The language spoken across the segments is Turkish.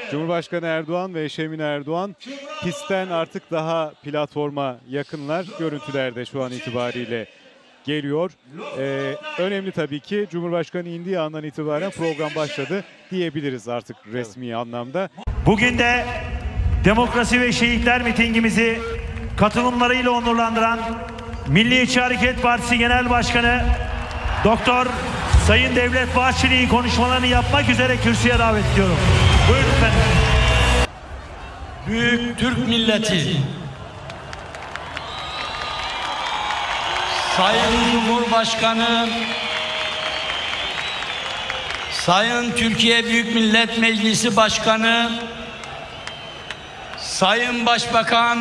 Cumhurbaşkanı Erdoğan ve eşi Emine Erdoğan pistten artık daha platforma yakınlar. Görüntüler de şu an itibariyle geliyor. Önemli tabii ki Cumhurbaşkanı indiği andan itibaren program başladı diyebiliriz artık resmi anlamda. Bugün de Demokrasi ve Şehitler mitingimizi katılımlarıyla onurlandıran Milliyetçi Hareket Partisi Genel Başkanı Doktor Sayın Devlet Bahçeli'yi konuşmalarını yapmak üzere kürsüye davet ediyorum. Buyurun efendim. Büyük Türk milleti, Sayın Cumhurbaşkanı, Sayın Türkiye Büyük Millet Meclisi Başkanı, Sayın Başbakan,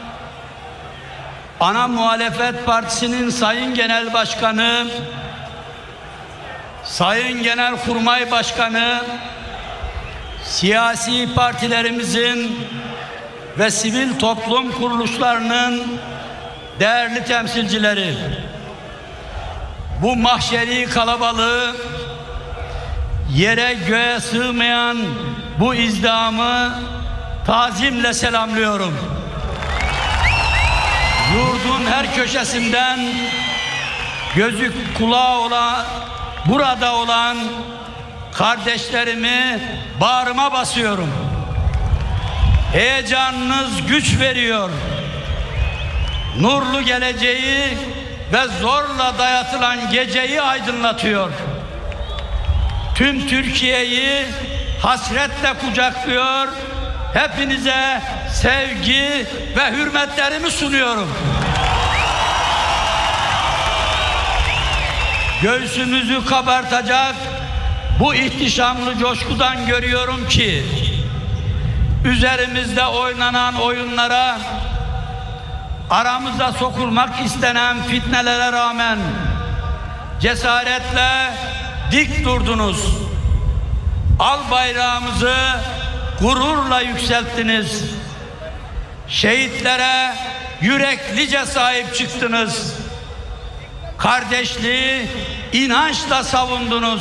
Ana Muhalefet Partisi'nin Sayın Genel Başkanı, Sayın Genelkurmay Başkanı, siyasi partilerimizin ve sivil toplum kuruluşlarının değerli temsilcileri, bu mahşeri kalabalığı, yere göğe sığmayan bu izdihamı tazimle selamlıyorum. Yurdun her köşesinden gözü kulağı burada olan kardeşlerimi bağrıma basıyorum. Heyecanınız güç veriyor. Nurlu geleceği ve zorla dayatılan geceyi aydınlatıyor. Tüm Türkiye'yi hasretle kucaklıyor. Hepinize sevgi ve hürmetlerimi sunuyorum. Göğsümüzü kabartacak bu ihtişamlı coşkudan görüyorum ki üzerimizde oynanan oyunlara, aramıza sokulmak istenen fitnelere rağmen cesaretle dik durdunuz. Al bayrağımızı gururla yükselttiniz. Şehitlere yüreklice sahip çıktınız. Kardeşliği inançla savundunuz.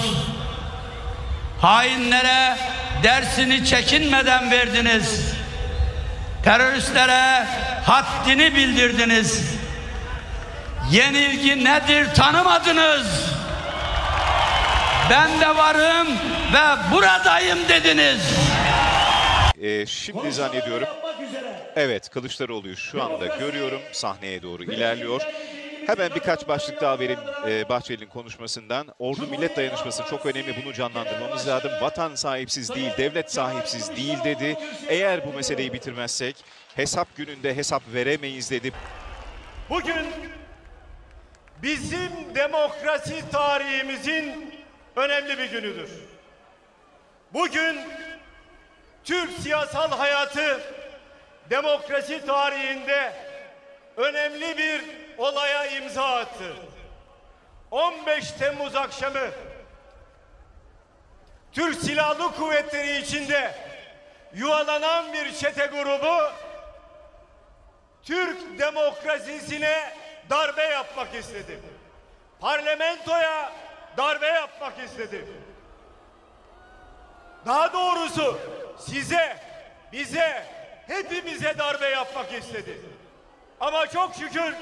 Hainlere dersini çekinmeden verdiniz. Teröristlere haddini bildirdiniz. Yenilgi nedir tanımadınız. Ben de varım ve buradayım dediniz. Şimdi zannediyorum, evet, Kılıçdaroğlu'yu şu anda görüyorum, sahneye doğru ilerliyor. Hemen birkaç başlık daha vereyim Bahçeli'nin konuşmasından. Ordu millet dayanışması çok önemli, bunu canlandırmamız lazım. Vatan sahipsiz değil, devlet sahipsiz değil dedi. Eğer bu meseleyi bitirmezsek hesap gününde hesap veremeyiz dedi. Bugün bizim demokrasi tarihimizin önemli bir günüdür. Bugün Türk siyasal hayatı demokrasi tarihinde önemli bir olaya imza attı. 15 Temmuz akşamı Türk Silahlı Kuvvetleri içinde yuvalanan bir çete grubu Türk demokrasisine darbe yapmak istedi. Parlamentoya darbe yapmak istedi. Daha doğrusu size, bize, hepimize darbe yapmak istedi. Ama çok şükür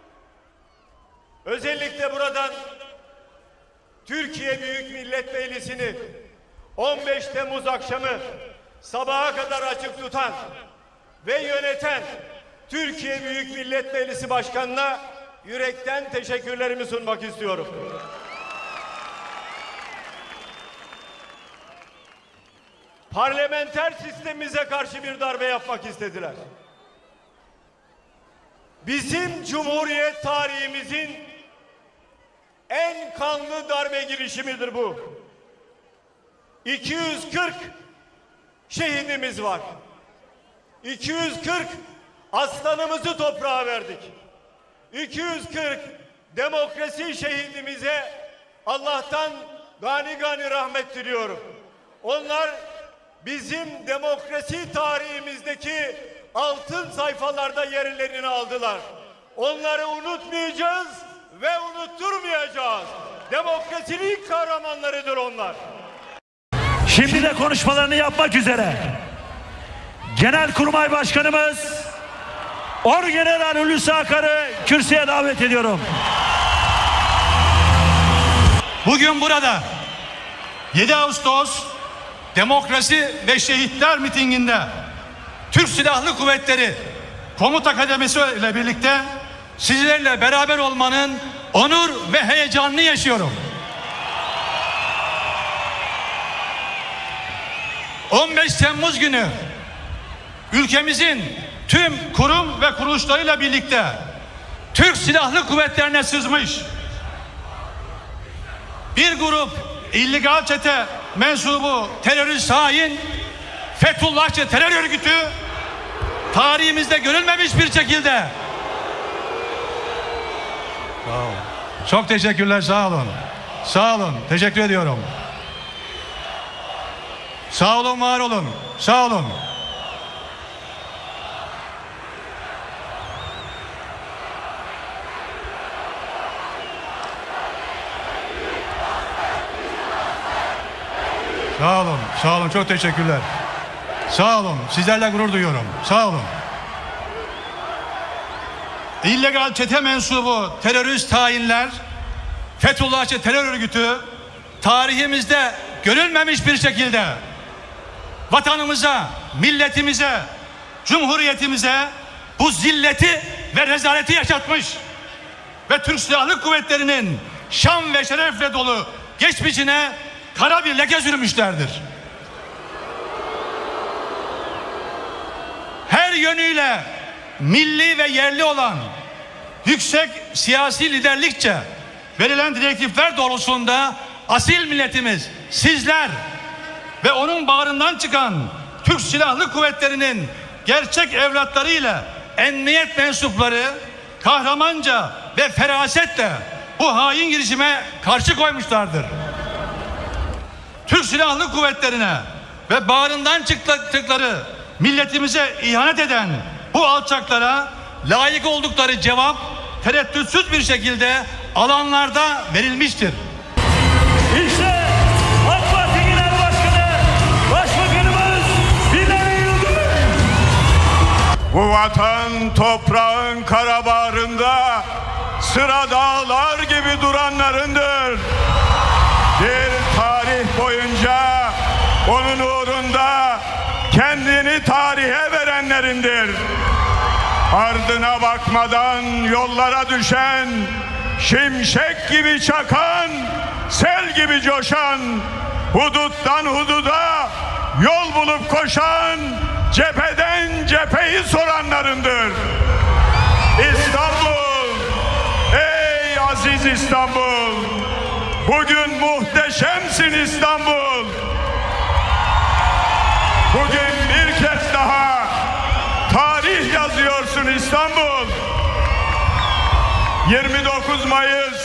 özellikle buradan Türkiye Büyük Millet Meclisi'ni 15 Temmuz akşamı sabaha kadar açık tutan ve yöneten Türkiye Büyük Millet Meclisi Başkanı'na yürekten teşekkürlerimi sunmak istiyorum. Parlamenter sistemimize karşı bir darbe yapmak istediler. Bizim Cumhuriyet tarihimizin en kanlı darbe girişimidir bu. 240 şehidimiz var. 240 aslanımızı toprağa verdik. 240 demokrasi şehidimize Allah'tan gani gani rahmet diliyorum. Onlar bizim demokrasi tarihimizdeki altın sayfalarda yerlerini aldılar. Onları unutmayacağız ve unutturmayacağız. Demokrasinin kahramanlarıdır onlar. Şimdi de konuşmalarını yapmak üzere Genelkurmay Başkanımız Orgeneral Hulusi Akar'ı kürsüye davet ediyorum. Bugün burada 7 Ağustos Demokrasi ve Şehitler mitinginde Türk Silahlı Kuvvetleri Komuta Kademesi ile birlikte sizlerle beraber olmanın onur ve heyecanını yaşıyorum. 15 Temmuz günü ülkemizin tüm kurum ve kuruluşlarıyla birlikte Türk Silahlı Kuvvetlerine sızmış bir grup illegal çete mensubu terörist hain Fethullahçı terör örgütü tarihimizde görülmemiş bir şekilde. Çok teşekkürler, sağ olun. Sağ olun, teşekkür ediyorum. Sağ olun, var olun. Sağ olun. Sağ olun, sağ olun. Çok teşekkürler. Sağ olun. Sizlerle gurur duyuyorum. Sağ olun. İllegal çete mensubu terörist hainler, Fethullahçı terör örgütü tarihimizde görülmemiş bir şekilde vatanımıza, milletimize, cumhuriyetimize bu zilleti ve rezaleti yaşatmış ve Türk Silahlı Kuvvetleri'nin şan ve şerefle dolu geçmişine kara bir leke sürmüşlerdir. Her yönüyle milli ve yerli olan yüksek siyasi liderlikçe verilen direktifler doğrultusunda asil milletimiz sizler ve onun bağrından çıkan Türk Silahlı Kuvvetleri'nin gerçek evlatlarıyla emniyet mensupları kahramanca ve ferasetle bu hain girişime karşı koymuşlardır. Türk Silahlı Kuvvetlerine ve bağrından çıktıkları milletimize ihanet eden bu alçaklara layık oldukları cevap tereddütsüz bir şekilde alanlarda verilmiştir. İşte AK Parti Genel Başkanı Başbakanımız Binali Yıldırım. Bu vatan toprağın kara bağrında sıra dağlar gibi duranlarındır. Bir tarih boyunca onun uğrunda kendini tarihe verenlerindir. Ardına bakmadan yollara düşen, şimşek gibi çakan, sel gibi coşan, huduttan hududa yol bulup koşan, cepheden cepheyi soranlarındır. İstanbul, ey aziz İstanbul, bugün muhteşemsin İstanbul. Bugün bir kez daha tarih yazıyorsun İstanbul. 29 Mayıs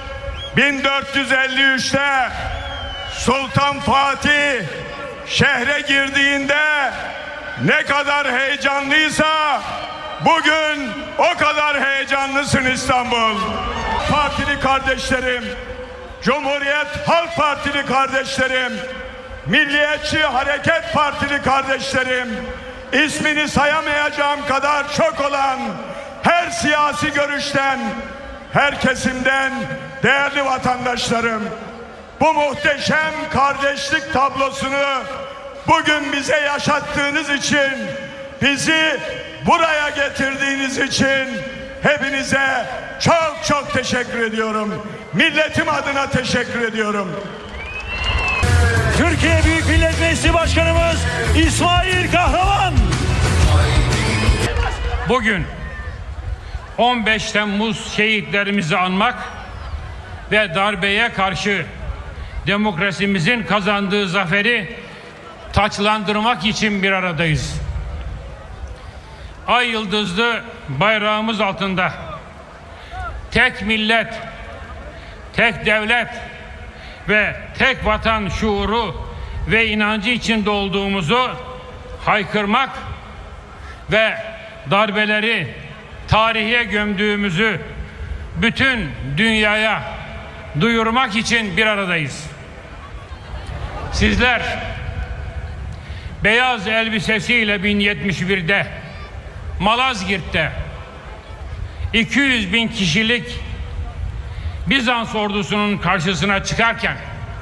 1453'te Sultan Fatih şehre girdiğinde ne kadar heyecanlıysa bugün o kadar heyecanlısın İstanbul. Partili kardeşlerim, Cumhuriyet Halk Partili kardeşlerim, Milliyetçi Hareket Partili kardeşlerim, ismini sayamayacağım kadar çok olan her siyasi görüşten, her kesimden değerli vatandaşlarım, bu muhteşem kardeşlik tablosunu bugün bize yaşattığınız için, bizi buraya getirdiğiniz için hepinize çok çok teşekkür ediyorum. Milletim adına teşekkür ediyorum. Türkiye Büyük Millet Meclisi Başkanımız İsmail Kahraman. Bugün 15 Temmuz şehitlerimizi anmak ve darbeye karşı demokrasimizin kazandığı zaferi taçlandırmak için bir aradayız. Ay yıldızlı bayrağımız altında tek millet, tek devlet ve tek vatan şuuru ve inancı içinde olduğumuzu haykırmak ve darbeleri tarihe gömdüğümüzü bütün dünyaya duyurmak için bir aradayız. Sizler beyaz elbisesiyle 1071'de Malazgirt'te 200 bin kişilik Bizans ordusunun karşısına çıkarken,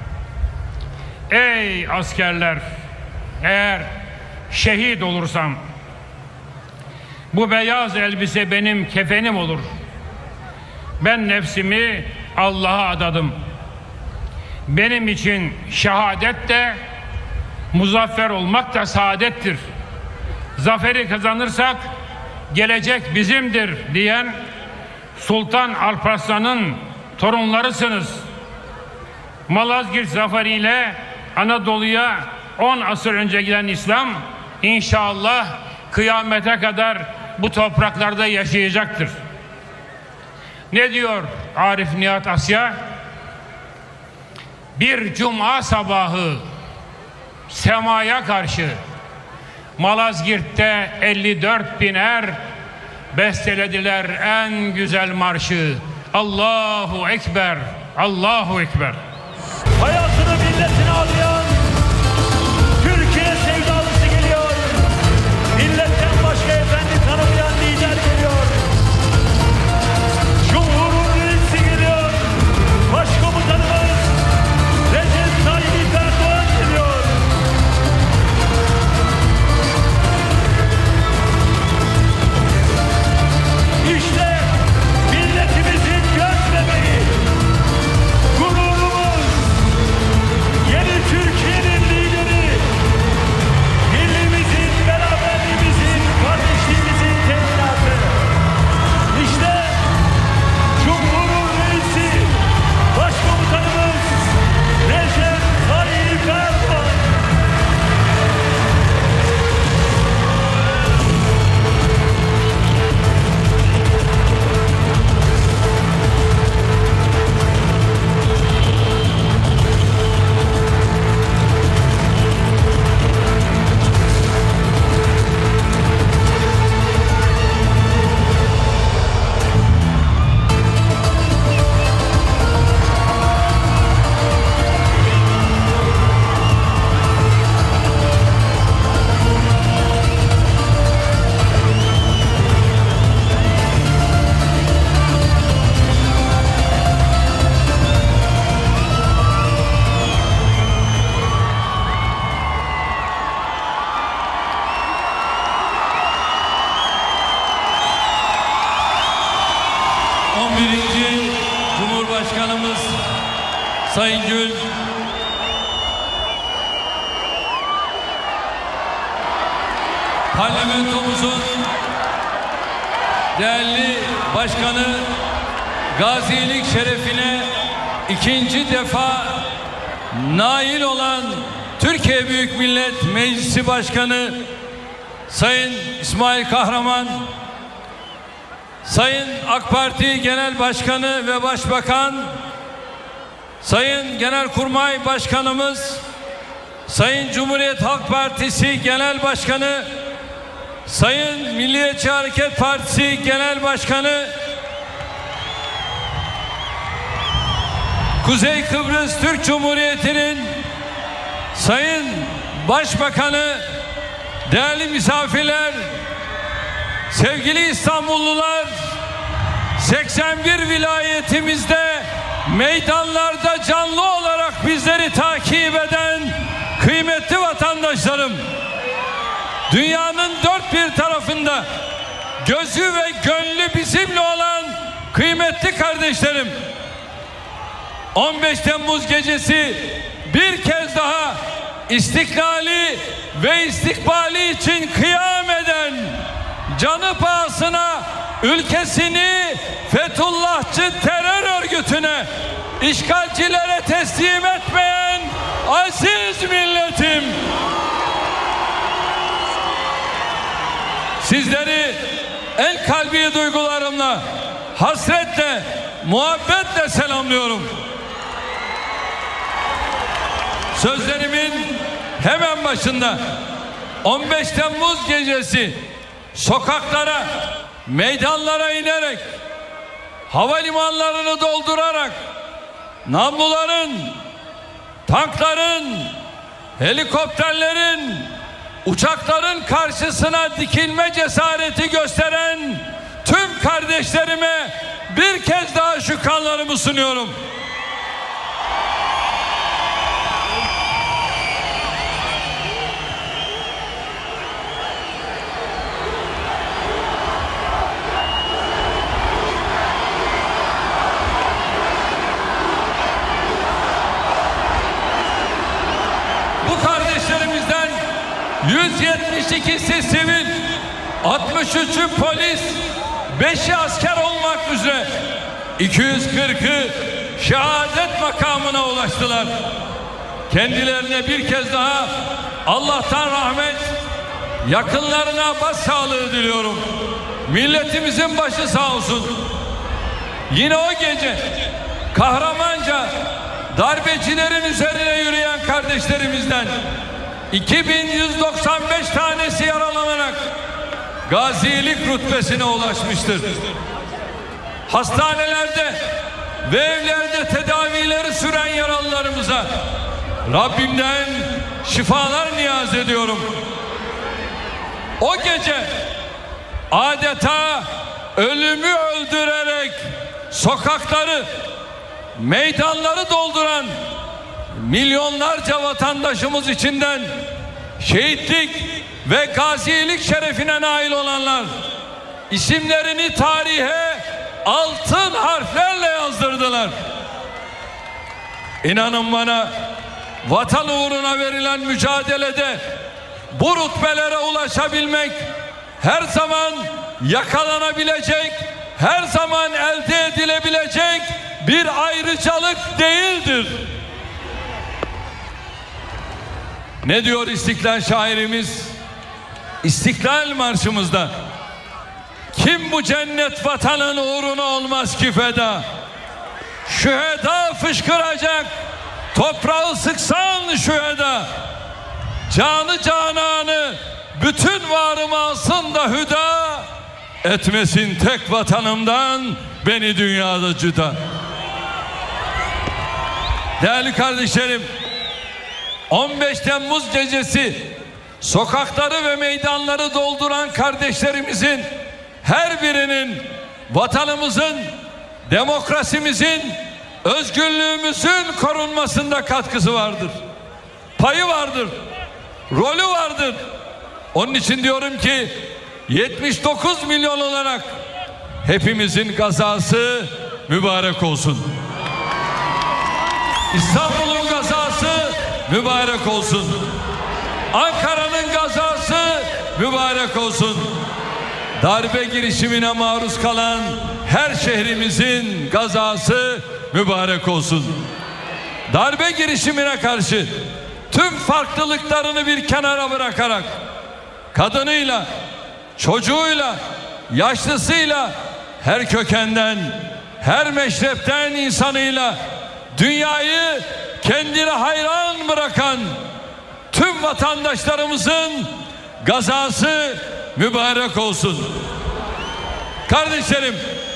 ey askerler, eğer şehit olursam bu beyaz elbise benim kefenim olur. Ben nefsimi Allah'a adadım. Benim için şehadet de, muzaffer olmak da saadettir. Zaferi kazanırsak gelecek bizimdir diyen Sultan Alparslan'ın torunlarısınız. Malazgirt zaferiyle Anadolu'ya 10 asır önce gelen İslam inşallah kıyamete kadar bu topraklarda yaşayacaktır. Ne diyor Arif Nihat Asya? Bir cuma sabahı semaya karşı Malazgirt'te 54 bin er bestelediler en güzel marşı. Allahu Ekber, Allahu Ekber. Hayatını milletine adayan Türkiye sevdalısı geliyor. Milletten başka efendi tanımayan lider geliyor. Cumhurun reisi geliyor. Başkomutanımız Recep Tayyip Erdoğan geliyor. İşte milletimizin göz bebeği, gururumuz, yeni Türkiye'nin lideri, millimizin, beraberliğimizin, kardeşliğimizin teminatı. İşte Cumhurun reisi, başkomutanımız Recep Tayyip Erdoğan. Cumhurbaşkanımız Sayın Gül, parlamentomuzun değerli başkanı, gazilik şerefine ikinci defa nail olan Türkiye Büyük Millet Meclisi Başkanı Sayın İsmail Kahraman, Sayın AK Parti Genel Başkanı ve Başbakan, Sayın Genelkurmay Başkanımız, Sayın Cumhuriyet Halk Partisi Genel Başkanı, Sayın Milliyetçi Hareket Partisi Genel Başkanı, Kuzey Kıbrıs Türk Cumhuriyeti'nin Sayın Başbakanı, değerli misafirler, sevgili İstanbullular, 81 vilayetimizde meydanlarda canlı olarak bizleri takip eden kıymetli vatandaşlarım, dünyanın dört bir tarafında gözü ve gönlü bizimle olan kıymetli kardeşlerim, 15 Temmuz gecesi bir kez daha istiklali ve istikbali için kıyam eden, canı pahasına ülkesini Fethullahçı terör örgütüne, işgalcilere teslim etmeyen aziz milletim, sizleri en kalbi duygularımla, hasretle, muhabbetle selamlıyorum. Sözlerimin hemen başında 15 Temmuz gecesi sokaklara, meydanlara inerek, havalimanlarını doldurarak, namluların, tankların, helikopterlerin, uçakların karşısına dikilme cesareti gösteren tüm kardeşlerime bir kez daha şükranlarımı sunuyorum. Bu kardeşlerimizden 172'si sivil, 63'ü polis, 5'i asker olmak üzere 240'ı şehadet makamına ulaştılar. Kendilerine bir kez daha Allah'tan rahmet, yakınlarına başsağlığı diliyorum. Milletimizin başı sağ olsun. Yine o gece kahramanca darbecilerin üzerine yürüyen kardeşlerimizden 2195 tanesi yaralanarak gazilik rütbesine ulaşmıştır. Hastanelerde ve evlerde tedavileri süren yaralılarımıza Rabbimden şifalar niyaz ediyorum. O gece adeta ölümü öldürerek sokakları, meydanları dolduran milyonlarca vatandaşımız içinden şehitlik ve gazilik şerefine nail olanlar isimlerini tarihe altın harflerle yazdırdılar. İnanın bana, vatan uğruna verilen mücadelede bu rütbelere ulaşabilmek her zaman yakalanabilecek, her zaman elde edilebilecek bir ayrıcalık değildir. Ne diyor İstiklal şairimiz? İstiklal Marşımızda: kim bu cennet vatanın uğruna olmaz ki feda? Şüheda fışkıracak, toprağı sıksan şüheda. Canı cananı bütün varımı alsın da hüda, etmesin tek vatanımdan beni dünyada cüda. Değerli kardeşlerim, 15 Temmuz gecesi sokakları ve meydanları dolduran kardeşlerimizin her birinin vatanımızın, demokrasimizin, özgürlüğümüzün korunmasında katkısı vardır. Payı vardır, rolü vardır. Onun için diyorum ki 79 milyon olarak hepimizin gazası mübarek olsun. İstanbul'un gazası mübarek olsun. Ankara'nın gazası mübarek olsun. Darbe girişimine maruz kalan her şehrimizin gazası mübarek olsun. Darbe girişimine karşı tüm farklılıklarını bir kenara bırakarak kadınıyla, çocuğuyla, yaşlısıyla, her kökenden, her meşrepten insanıyla dünyayı kendine hayran bırakan tüm vatandaşlarımızın gazası mübarek olsun. Kardeşlerim,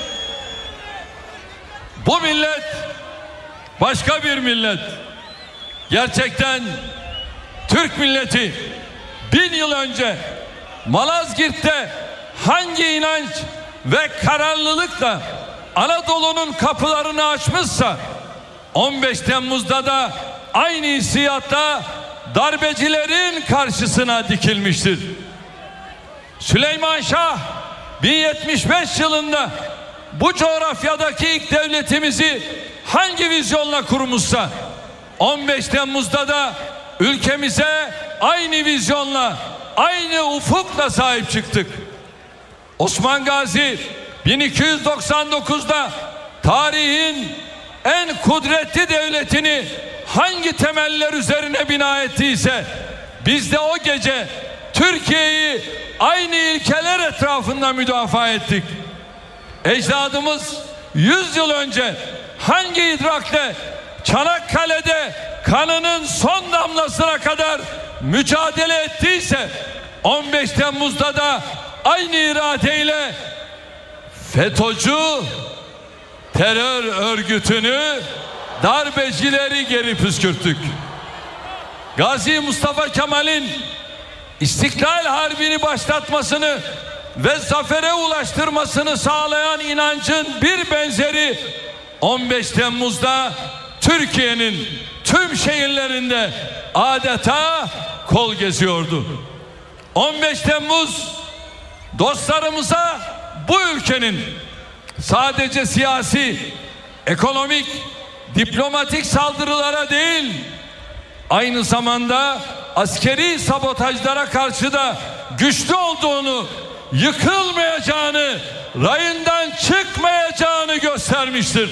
bu millet başka bir millet. Gerçekten Türk milleti 1000 yıl önce Malazgirt'te hangi inanç ve kararlılıkla Anadolu'nun kapılarını açmışsa 15 Temmuz'da da aynı hissiyatla darbecilerin karşısına dikilmiştir. Süleyman Şah 1075 yılında bu coğrafyadaki ilk devletimizi hangi vizyonla kurmuşsa 15 Temmuz'da da ülkemize aynı vizyonla, aynı ufukla sahip çıktık. Osman Gazi 1299'da tarihin en kudretli devletini hangi temeller üzerine bina ettiyse biz de o gece Türkiye'yi aynı ilkeler etrafında müdafaa ettik. Ecdadımız 100 yıl önce hangi idrakle Çanakkale'de kanının son damlasına kadar mücadele ettiyse 15 Temmuz'da da aynı iradeyle FETÖ'cü terör örgütünü, darbecileri geri püskürttük. Gazi Mustafa Kemal'in İstiklal Harbi'ni başlatmasını ve zafere ulaştırmasını sağlayan inancın bir benzeri 15 Temmuz'da Türkiye'nin tüm şehirlerinde adeta kol geziyordu. 15 Temmuz dostlarımıza bu ülkenin sadece siyasi, ekonomik, diplomatik saldırılara değil, aynı zamanda askeri sabotajlara karşı da güçlü olduğunu, yıkılmayacağını, rayından çıkmayacağını göstermiştir.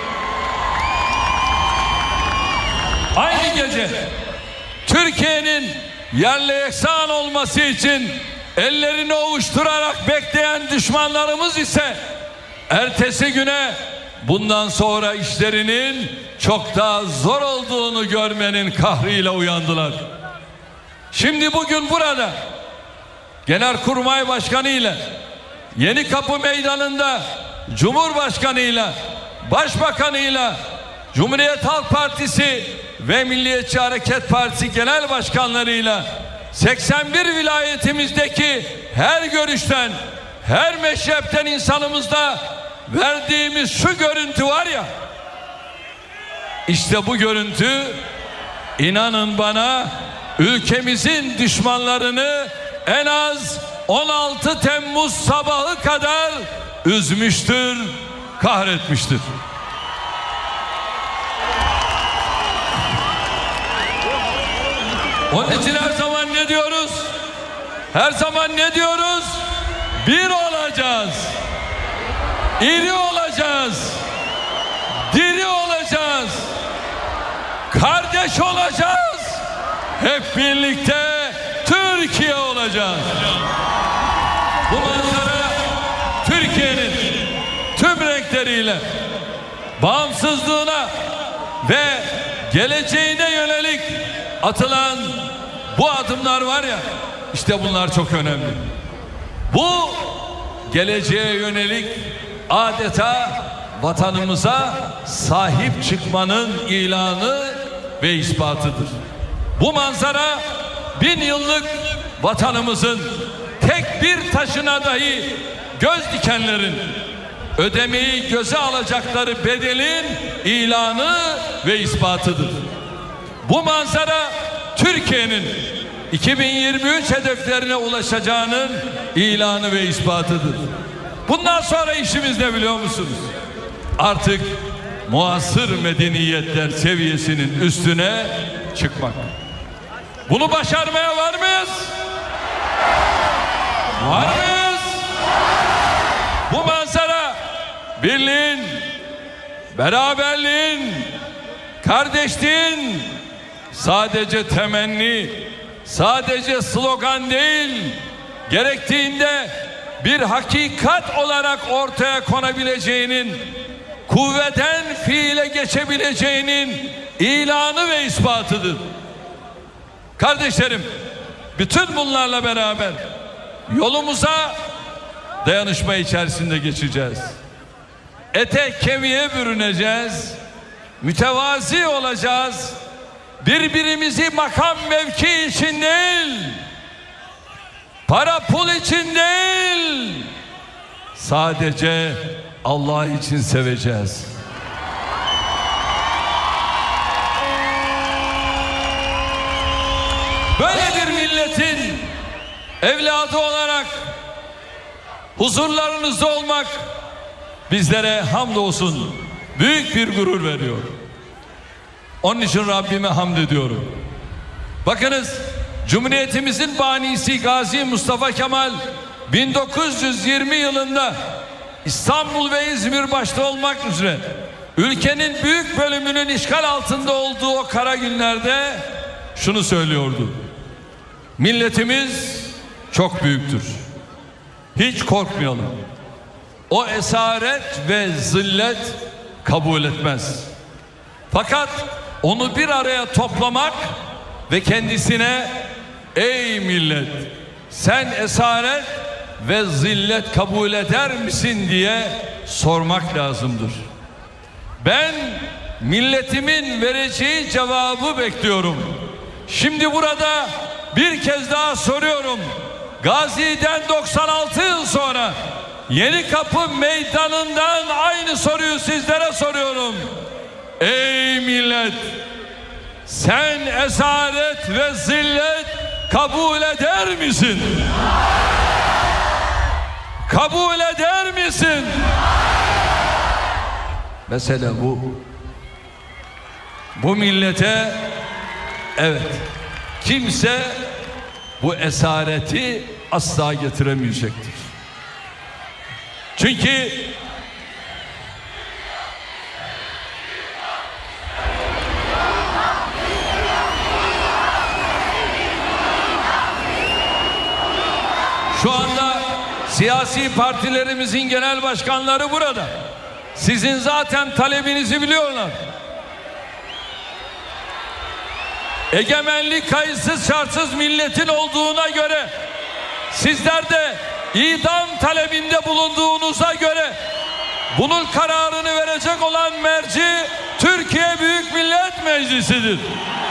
Aynı gece Türkiye'nin yerle yeksan olması için ellerini ovuşturarak bekleyen düşmanlarımız ise ertesi güne bundan sonra işlerinin çok daha zor olduğunu görmenin kahrıyla uyandılar. Şimdi bugün burada Genelkurmay Başkanı ile Yenikapı Meydanı'nda Cumhurbaşkanı ile Başbakanı ile Cumhuriyet Halk Partisi ve Milliyetçi Hareket Partisi genel başkanlarıyla 81 vilayetimizdeki her görüşten, her meşrepten insanımızda verdiğimiz şu görüntü var ya, işte bu görüntü, inanın bana, ülkemizin düşmanlarını en az 16 Temmuz sabahı kadar üzmüştür, kahretmiştir. Onun için her zaman ne diyoruz? Her zaman ne diyoruz? Bir olacağız. İri olacağız. Diri olacağız. Kardeş olacağız. Hep birlikte Türkiye olacağız. Bu manzara Türkiye'nin tüm renkleriyle bağımsızlığına ve geleceğine yönelik atılan bu adımlar var ya, işte bunlar çok önemli. Bu geleceğe yönelik adeta vatanımıza sahip çıkmanın ilanı ve ispatıdır. Bu manzara 1000 yıllık vatanımızın tek bir taşına dahi göz dikenlerin ödemeyi göze alacakları bedelin ilanı ve ispatıdır. Bu manzara Türkiye'nin 2023 hedeflerine ulaşacağının ilanı ve ispatıdır. Bundan sonra işimiz ne biliyor musunuz? Artık muasır medeniyetler seviyesinin üstüne çıkmak. Bunu başarmaya var mıyız? Var mıyız? Bu manzara birliğin, beraberliğin, kardeşliğin sadece temenni, sadece slogan değil, gerektiğinde bir hakikat olarak ortaya konabileceğinin, kuvveten fiile geçebileceğinin ilanı ve ispatıdır. Kardeşlerim, bütün bunlarla beraber yolumuza dayanışma içerisinde geçeceğiz. Ete kemiğe bürüneceğiz. Mütevazi olacağız. Birbirimizi makam mevki için değil, para pul için değil, sadece Allah için seveceğiz. Böyle bir milletin evladı olarak huzurlarınızda olmak bizlere hamdolsun büyük bir gurur veriyor. Onun için Rabbime hamd ediyorum. Bakınız, Cumhuriyetimizin banisi Gazi Mustafa Kemal 1920 yılında İstanbul ve İzmir başta olmak üzere ülkenin büyük bölümünün işgal altında olduğu o kara günlerde şunu söylüyordu: milletimiz çok büyüktür, hiç korkmayalım. O esaret ve zillet kabul etmez. Fakat onu bir araya toplamak ve kendisine ey millet, sen esaret ve zillet kabul eder misin diye sormak lazımdır. Ben milletimin vereceği cevabı bekliyorum. Şimdi burada bir kez daha soruyorum. Gazi'den 96 yıl sonra Yenikapı Meydanı'ndan aynı soruyu sizlere soruyorum. Ey millet, sen esaret ve zillet kabul eder misin? Kabul eder misin? Mesele bu. Bu millete evet, kimse bu esareti asla getiremeyecektir. Çünkü şu anda siyasi partilerimizin genel başkanları burada. Sizin zaten talebinizi biliyorlar. Egemenlik kayıtsız şartsız milletin olduğuna göre, sizler de idam talebinde bulunduğunuza göre bunun kararını verecek olan merci Türkiye Büyük Millet Meclisi'dir.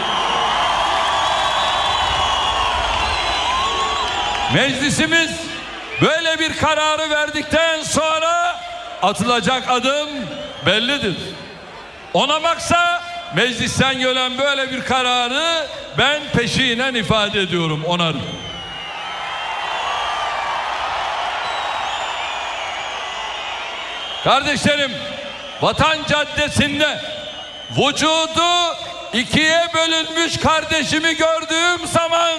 Meclisimiz böyle bir kararı verdikten sonra atılacak adım bellidir. Ona baksa meclisten gelen böyle bir kararı ben peşinen ifade ediyorum, onarım. Kardeşlerim, Vatan Caddesi'nde vücudu ikiye bölünmüş kardeşimi gördüğüm zaman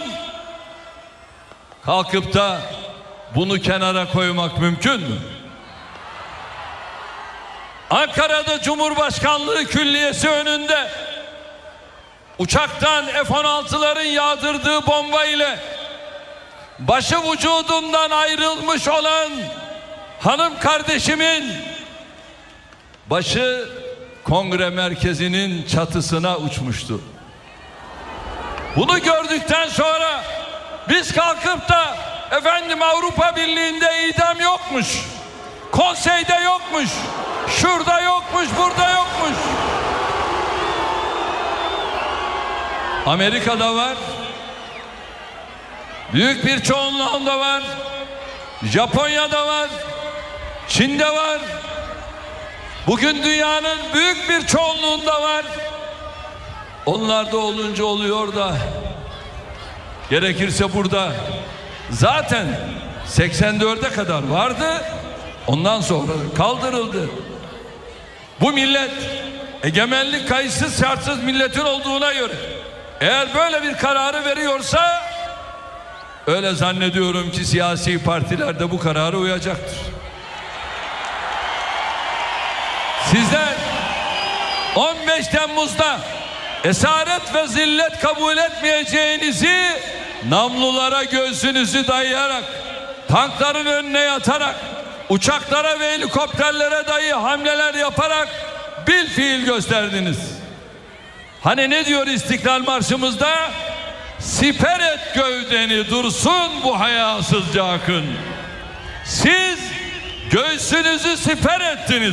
kalkıp da bunu kenara koymak mümkün mü? Ankara'da Cumhurbaşkanlığı Külliyesi önünde uçaktan F-16'ların yağdırdığı bomba ile başı vücudundan ayrılmış olan hanım kardeşimin başı kongre merkezinin çatısına uçmuştu. Bunu gördükten sonra biz kalkıp da efendim Avrupa Birliği'nde idam yokmuş, konseyde yokmuş, şurada yokmuş, burada yokmuş. Amerika'da var, büyük bir çoğunluğunda var, Japonya'da var, Çin'de var, bugün dünyanın büyük bir çoğunluğunda var. Onlarda olunca oluyor da gerekirse burada zaten 84'e kadar vardı, ondan sonra kaldırıldı. Bu millet egemenlik kayıtsız şartsız milletin olduğuna göre eğer böyle bir kararı veriyorsa öyle zannediyorum ki siyasi partiler de bu karara uyacaktır. Sizler 15 Temmuz'da esaret ve zillet kabul etmeyeceğinizi namlulara göğsünüzü dayayarak, tankların önüne yatarak, uçaklara ve helikopterlere dahi hamleler yaparak bilfiil gösterdiniz. Hani ne diyor İstiklal Marşımızda? Siper et gövdeni dursun bu hayasızca akın. Siz göğsünüzü siper ettiniz.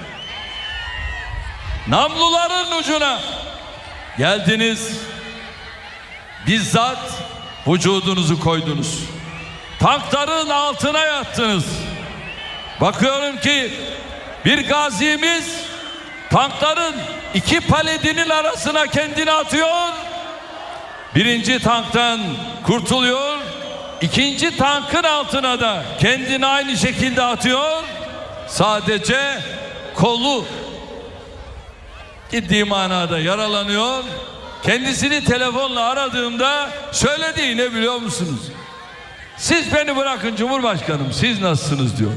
Namluların ucuna geldiniz. Bizzat vücudunuzu koydunuz. Tankların altına yattınız. Bakıyorum ki bir gazimiz tankların iki paletinin arasına kendini atıyor. Birinci tanktan kurtuluyor. İkinci tankın altına da kendini aynı şekilde atıyor. Sadece kolu ciddi manada yaralanıyor. Kendisini telefonla aradığımda söylediği ne biliyor musunuz? Siz beni bırakın Cumhurbaşkanım, siz nasılsınız diyor.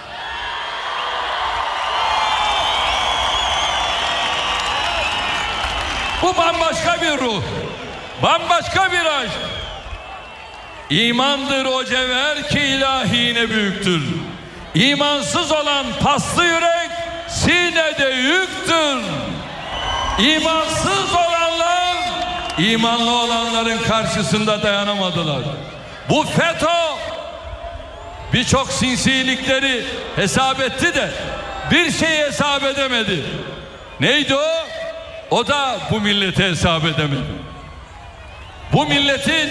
Bu bambaşka bir ruh, bambaşka bir aşk. İmandır o cevher ki ilahine büyüktür. İmansız olan paslı yürek sinede yüktür. İmansız olanlar imanlı olanların karşısında dayanamadılar. Bu FETÖ birçok sinsilikleri hesap etti de bir şeyi hesap edemedi. Neydi o? O da bu millete hesap edemedi. Bu milletin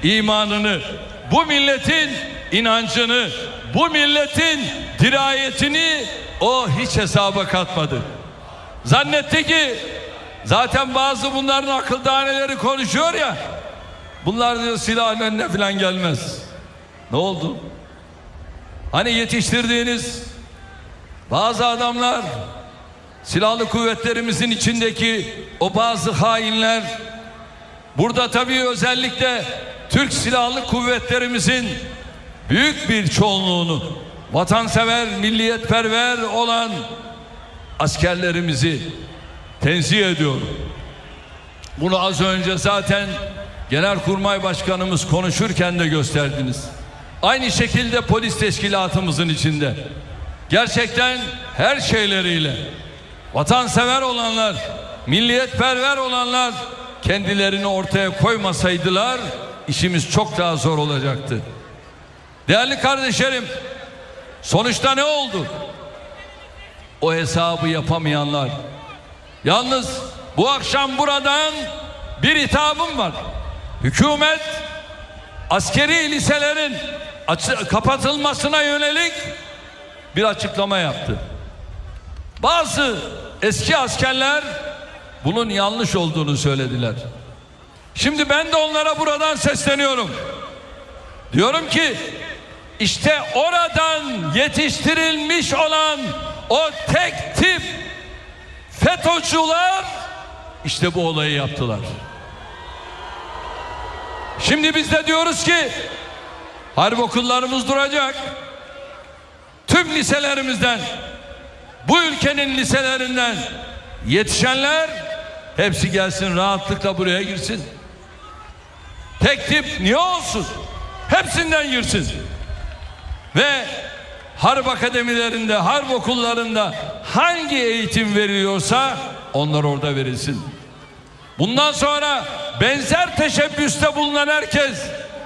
imanını, bu milletin inancını, bu milletin dirayetini o hiç hesaba katmadı. Zannetti ki zaten bazı bunların akıl daneleri konuşuyor ya, bunlar diyor silahın önüne falan gelmez. Ne oldu? Hani yetiştirdiğiniz bazı adamlar, silahlı kuvvetlerimizin içindeki o bazı hainler, burada tabii özellikle Türk Silahlı Kuvvetlerimizin büyük bir çoğunluğunu, vatansever, milliyetperver olan askerlerimizi tenzih ediyorum. Bunu az önce zaten Genelkurmay Başkanımız konuşurken de gösterdiniz. Aynı şekilde polis teşkilatımızın içinde gerçekten her şeyleriyle vatansever olanlar, milliyetperver olanlar kendilerini ortaya koymasaydılar işimiz çok daha zor olacaktı. Değerli kardeşlerim, sonuçta ne oldu? O hesabı yapamayanlar. Yalnız bu akşam buradan bir hitabım var. Hükümet askeri liselerin kapatılmasına yönelik bir açıklama yaptı. Bazı eski askerler bunun yanlış olduğunu söylediler. Şimdi ben de onlara buradan sesleniyorum. Diyorum ki işte oradan yetiştirilmiş olan o tek tip FETÖ'cüler işte bu olayı yaptılar. Şimdi biz de diyoruz ki harp okullarımız duracak. Tüm liselerimizden, bu ülkenin liselerinden yetişenler hepsi gelsin, rahatlıkla buraya girsin. Tek tip niye olsun? Hepsinden girsin. Ve harp akademilerinde, harp okullarında hangi eğitim veriliyorsa onlar orada verilsin. Bundan sonra benzer teşebbüste bulunan herkes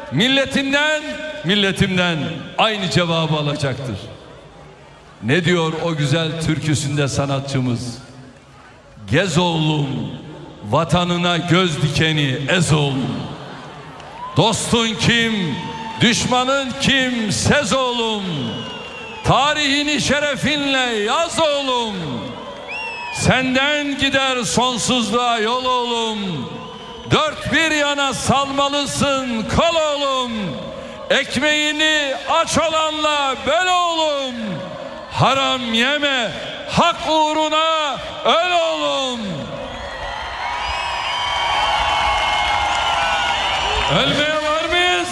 milletimden aynı cevabı alacaktır. Ne diyor o güzel türküsünde sanatçımız? Gez oğlum, vatanına göz dikeni ez oğlum. Dostun kim, düşmanın kim, sez oğlum. Tarihini şerefinle yaz oğlum. Senden gider sonsuzluğa yol oğlum. Dört bir yana salmalısın kol oğlum. Ekmeğini aç olanla böl oğlum. Haram yeme, hak uğruna öl oğlum. Ölmeye var mıyız?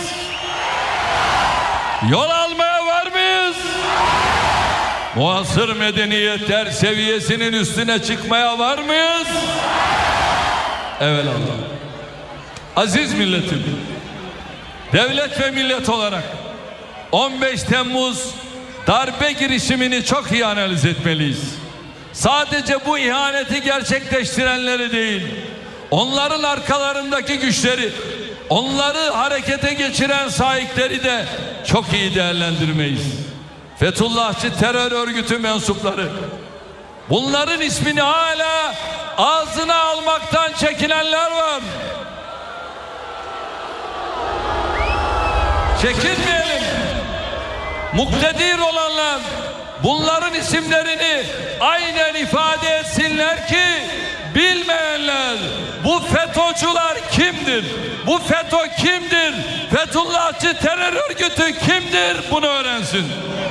Yol almaya var mıyız? Muasır medeniyetler seviyesinin üstüne çıkmaya var mıyız? Evelallah. Aziz milletim, devlet ve millet olarak 15 Temmuz darbe girişimini çok iyi analiz etmeliyiz. Sadece bu ihaneti gerçekleştirenleri değil, onların arkalarındaki güçleri, onları harekete geçiren sahipleri de çok iyi değerlendirmeyiz. Fethullahçı terör örgütü mensupları, bunların ismini hala ağzına almaktan çekinenler var. Çekinmeyelim. Muktedir olanlar bunların isimlerini aynen ifade etsinler ki bilmeyenler bu FETÖ'cüler kimdir? Bu FETÖ kimdir? Fethullahçı terör örgütü kimdir? Bunu öğrensin.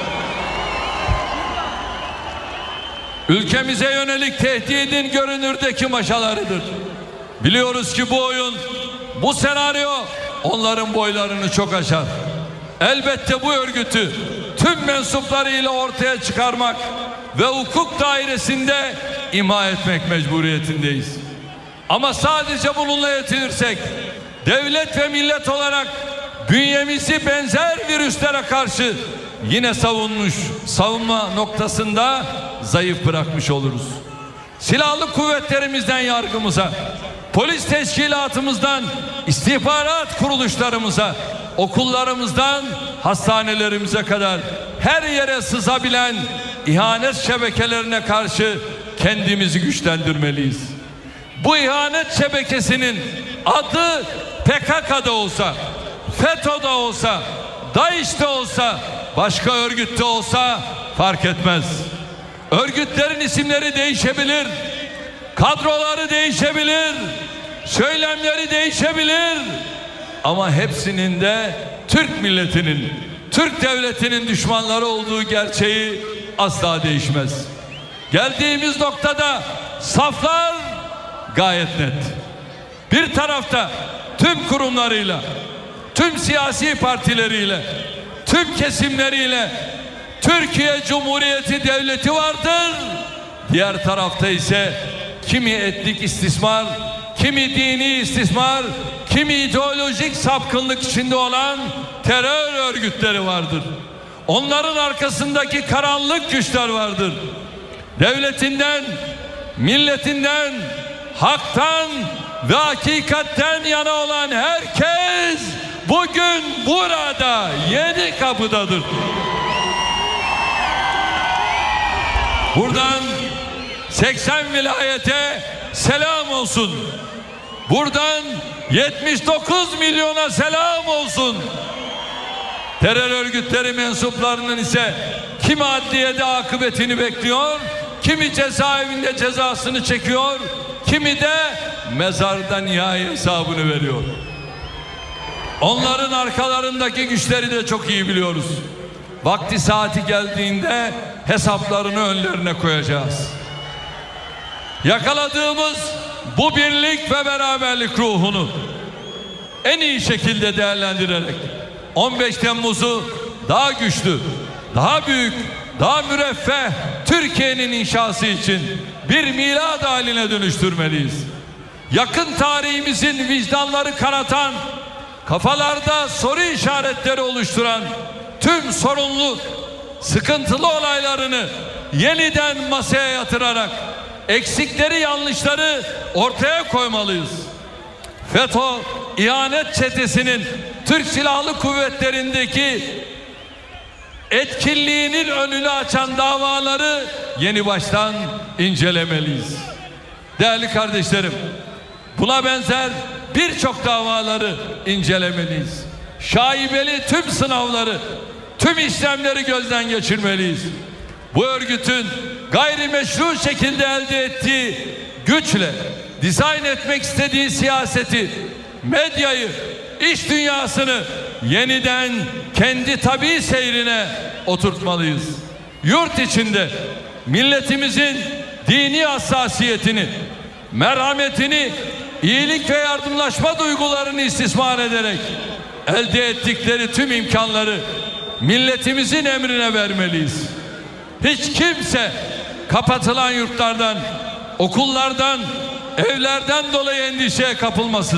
Ülkemize yönelik tehdidin görünürdeki maşalarıdır. Biliyoruz ki bu oyun, bu senaryo onların boylarını çok aşar. Elbette bu örgütü tüm mensuplarıyla ortaya çıkarmak ve hukuk dairesinde imha etmek mecburiyetindeyiz. Ama sadece bununla yetinirsek, devlet ve millet olarak bünyemizi benzer virüslere karşı yine savunma noktasında zayıf bırakmış oluruz. Silahlı kuvvetlerimizden yargımıza, polis teşkilatımızdan istihbarat kuruluşlarımıza, okullarımızdan hastanelerimize kadar her yere sızabilen ihanet şebekelerine karşı kendimizi güçlendirmeliyiz. Bu ihanet şebekesinin adı PKK'da olsa, FETÖ'de olsa, DAEŞ'te olsa, başka örgütte olsa fark etmez. Örgütlerin isimleri değişebilir, kadroları değişebilir, söylemleri değişebilir. Ama hepsinin de Türk milletinin, Türk devletinin düşmanları olduğu gerçeği asla değişmez. Geldiğimiz noktada saflar gayet net. Bir tarafta tüm kurumlarıyla, tüm siyasi partileriyle, tüm kesimleriyle Türkiye Cumhuriyeti Devleti vardır. Diğer tarafta ise kimi etnik istismar, kimi dini istismar, kimi ideolojik sapkınlık içinde olan terör örgütleri vardır. Onların arkasındaki karanlık güçler vardır. Devletinden, milletinden, haktan ve hakikatten yana olan herkes bugün burada, Yenikapı'dadır. Buradan 80 vilayete selam olsun. Buradan 79 milyona selam olsun. Terör örgütleri mensuplarının ise kimi adliyede akıbetini bekliyor, kimi cezaevinde cezasını çekiyor, kimi de mezarda nihai hesabını veriyor. Onların arkalarındaki güçleri de çok iyi biliyoruz. Vakti saati geldiğinde hesaplarını önlerine koyacağız. Yakaladığımız bu birlik ve beraberlik ruhunu en iyi şekilde değerlendirerek 15 Temmuz'u daha güçlü, daha büyük, daha müreffeh Türkiye'nin inşası için bir milad haline dönüştürmeliyiz. Yakın tarihimizin vicdanları kanatan, kafalarda soru işaretleri oluşturan tüm sorunlu, sıkıntılı olaylarını yeniden masaya yatırarak eksikleri, yanlışları ortaya koymalıyız. FETÖ ihanet çetesinin Türk Silahlı Kuvvetleri'ndeki etkinliğinin önünü açan davaları yeni baştan incelemeliyiz. Değerli kardeşlerim, buna benzer birçok davaları incelemeliyiz. Şaibeli tüm sınavları, tüm işlemleri gözden geçirmeliyiz. Bu örgütün gayrimeşru şekilde elde ettiği güçle dizayn etmek istediği siyaseti, medyayı, iş dünyasını yeniden kendi tabii seyrine oturtmalıyız. Yurt içinde milletimizin dini hassasiyetini, merhametini, iyilik ve yardımlaşma duygularını istismar ederek elde ettikleri tüm imkanları milletimizin emrine vermeliyiz. Hiç kimse kapatılan yurtlardan, okullardan, evlerden dolayı endişeye kapılmasın.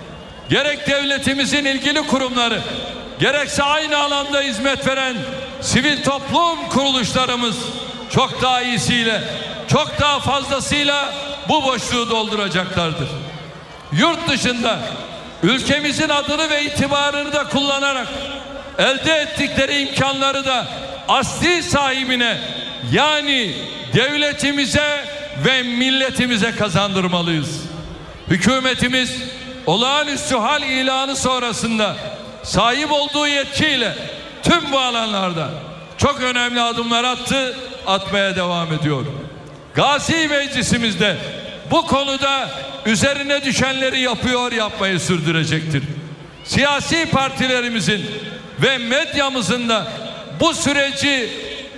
Gerek devletimizin ilgili kurumları, gerekse aynı alanda hizmet veren sivil toplum kuruluşlarımız çok daha iyisiyle, çok daha fazlasıyla bu boşluğu dolduracaklardır. Yurt dışında ülkemizin adını ve itibarını da kullanarak elde ettikleri imkanları da asli sahibine, yani devletimize ve milletimize kazandırmalıyız. Hükümetimiz olağanüstü hal ilanı sonrasında sahip olduğu yetkiyle tüm bu alanlarda çok önemli adımlar attı, atmaya devam ediyor. Gazi Meclisimizde bu konuda üzerine düşenleri yapıyor, yapmayı sürdürecektir. Siyasi partilerimizin ve medyamızın da bu süreci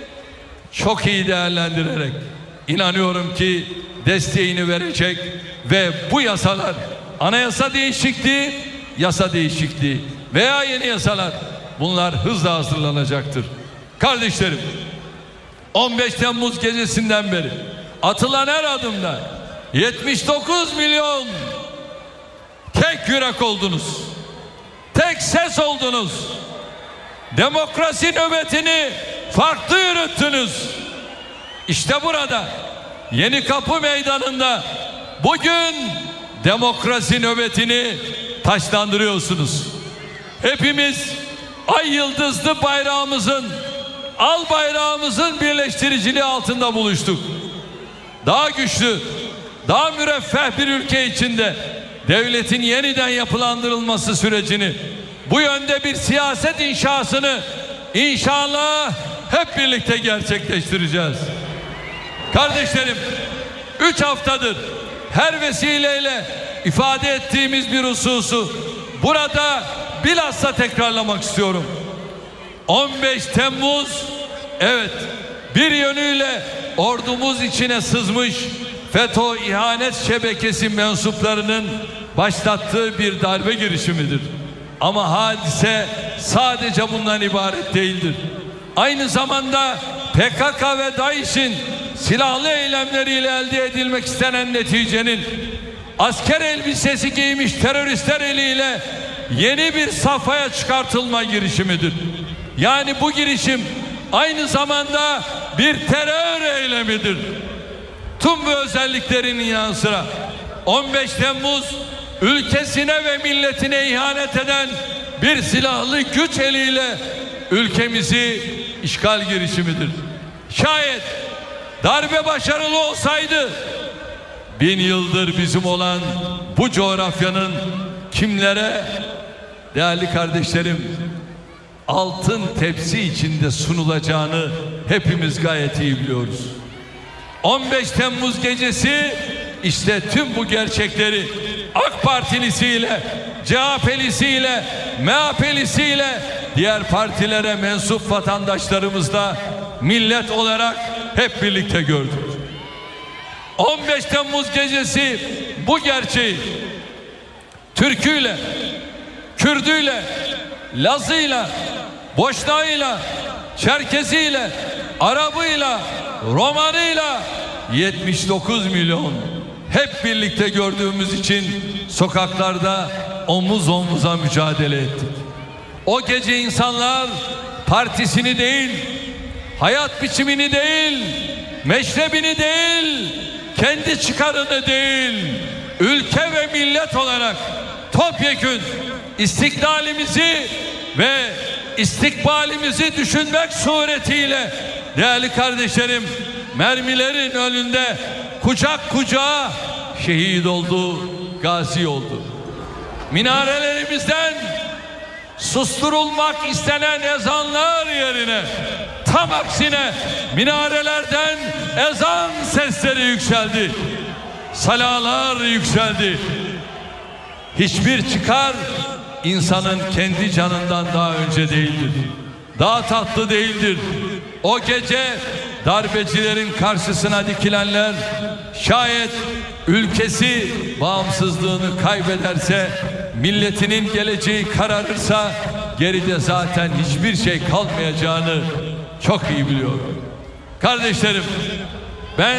çok iyi değerlendirerek inanıyorum ki desteğini verecek ve bu yasalar, anayasa değişikliği, yasa değişikliği veya yeni yasalar, bunlar hızla hazırlanacaktır. Kardeşlerim, 15 Temmuz gecesinden beri atılan her adımda 79 milyon tek yürek oldunuz. Tek ses oldunuz. Demokrasi nöbetini farklı yürüttünüz. İşte burada Yenikapı Meydanı'nda bugün demokrasi nöbetini taçlandırıyorsunuz. Hepimiz ay yıldızlı bayrağımızın, al bayrağımızın birleştiriciliği altında buluştuk. Daha güçlü, daha müreffeh bir ülke içinde devletin yeniden yapılandırılması sürecini bu yönde bir siyaset inşasını inşallah hep birlikte gerçekleştireceğiz. Kardeşlerim, 3 haftadır her vesileyle ifade ettiğimiz bir hususu burada bilhassa tekrarlamak istiyorum. 15 Temmuz evet bir yönüyle ordumuz içine sızmış FETÖ ihanet şebekesi mensuplarının başlattığı bir darbe girişimidir. Ama hadise sadece bundan ibaret değildir. Aynı zamanda PKK ve DAEŞ'in silahlı eylemleriyle elde edilmek istenen neticenin asker elbisesi giymiş teröristler eliyle yeni bir safhaya çıkartılma girişimidir. Yani bu girişim aynı zamanda bir terör eylemidir. Tüm bu özelliklerinin yanı sıra 15 Temmuz ülkesine ve milletine ihanet eden bir silahlı güç eliyle ülkemizi işgal girişimidir. Şayet darbe başarılı olsaydı 1000 yıldır bizim olan bu coğrafyanın kimlere, değerli kardeşlerim, altın tepsi içinde sunulacağını hepimiz gayet iyi biliyoruz. 15 Temmuz gecesi işte tüm bu gerçekleri AK Partilisiyle, CHP'lisiyle, MHP'lisiyle diğer partilere mensup vatandaşlarımızla millet olarak hep birlikte gördük. 15 Temmuz gecesi bu gerçeği Türküyle, Kürdüyle, Lazıyla, Boşnağıyla, Çerkeziyle, Arabıyla, Romanıyla 79 milyon hep birlikte gördüğümüz için sokaklarda omuz omuza mücadele ettik. O gece insanlar partisini değil, hayat biçimini değil, meşrebini değil, kendi çıkarını değil, ülke ve millet olarak topyekün istiklalimizi ve istikbalimizi düşünmek suretiyle değerli kardeşlerim mermilerin önünde kucak kucağa şehit oldu, gazi oldu. Minarelerimizden susturulmak istenen ezanlar yerine tam aksine minarelerden ezan sesleri yükseldi. Salalar yükseldi. Hiçbir çıkar insanın kendi canından daha önce değildir. Daha tatlı değildir. O gece darbecilerin karşısına dikilenler şayet ülkesi bağımsızlığını kaybederse, milletinin geleceği kararırsa geride zaten hiçbir şey kalmayacağını çok iyi biliyorum. Kardeşlerim, ben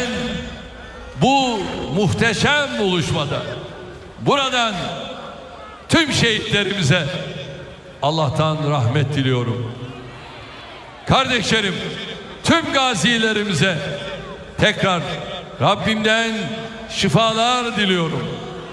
bu muhteşem buluşmada buradan tüm şehitlerimize Allah'tan rahmet diliyorum. Kardeşlerim, tüm gazilerimize tekrar Rabbimden şifalar diliyorum.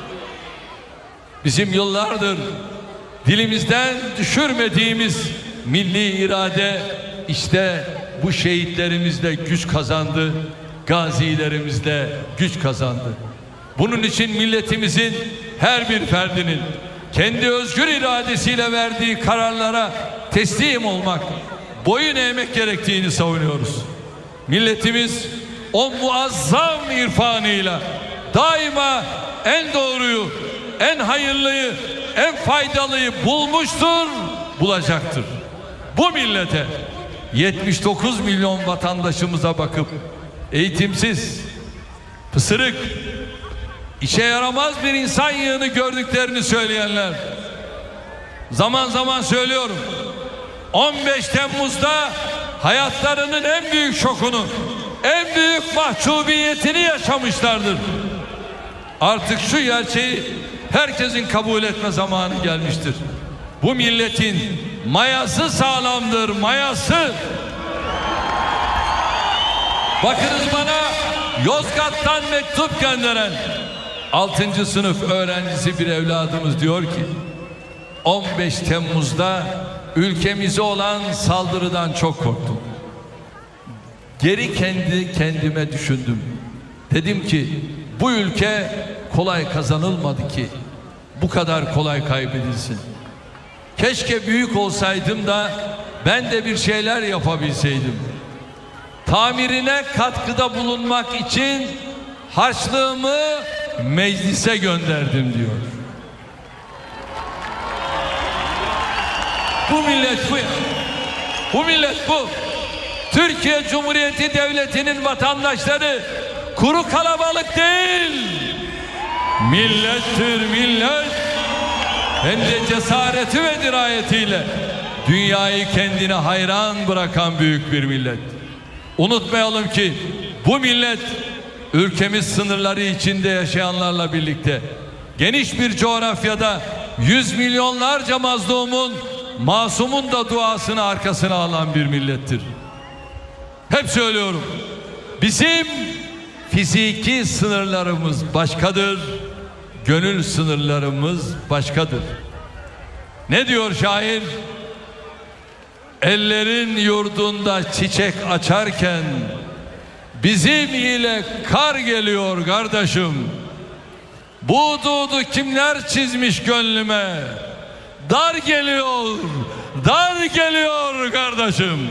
Bizim yıllardır dilimizden düşürmediğimiz milli irade işte bu şehitlerimizle güç kazandı, gazilerimizle güç kazandı. Bunun için milletimizin her bir ferdinin kendi özgür iradesiyle verdiği kararlara teslim olmak, boyun eğmek gerektiğini savunuyoruz. Milletimiz o muazzam irfanıyla daima en doğruyu, en hayırlıyı, en faydalıyı bulmuştur, bulacaktır. Bu millete 79 milyon vatandaşımıza bakıp eğitimsiz, pısırık, işe yaramaz bir insan yığını gördüklerini söyleyenler, zaman zaman söylüyorum, 15 Temmuz'da hayatlarının en büyük şokunu, en büyük mahcubiyetini yaşamışlardır. Artık şu gerçeği herkesin kabul etme zamanı gelmiştir. Bu milletin mayası sağlamdır, mayası. Bakınız, bana Yozgat'tan mektup gönderen 6. sınıf öğrencisi bir evladımız diyor ki 15 Temmuz'da ülkemize olan saldırıdan çok korktum. Geri kendime düşündüm. Dedim ki bu ülke kolay kazanılmadı ki bu kadar kolay kaybedilsin. keşke büyük olsaydım da ben de bir şeyler yapabilseydim. Tamirine katkıda bulunmak için harçlığımı meclise gönderdim diyor. Bu millet bu. Bu millet bu. Türkiye Cumhuriyeti Devleti'nin vatandaşları kuru kalabalık değil. Millettir millet. Hem de cesareti ve dirayetiyle dünyayı kendine hayran bırakan büyük bir millet. Unutmayalım ki bu millet ülkemiz sınırları içinde yaşayanlarla birlikte geniş bir coğrafyada yüz milyonlarca mazlumun, masumun da duasını arkasına alan bir millettir. Hep söylüyorum. Bizim fiziki sınırlarımız başkadır, gönül sınırlarımız başkadır. Ne diyor şair? Ellerin yurdunda çiçek açarken bizim ile kar geliyor kardeşim. Bu hududu kimler çizmiş gönlüme? Dar geliyor, dar geliyor kardeşim.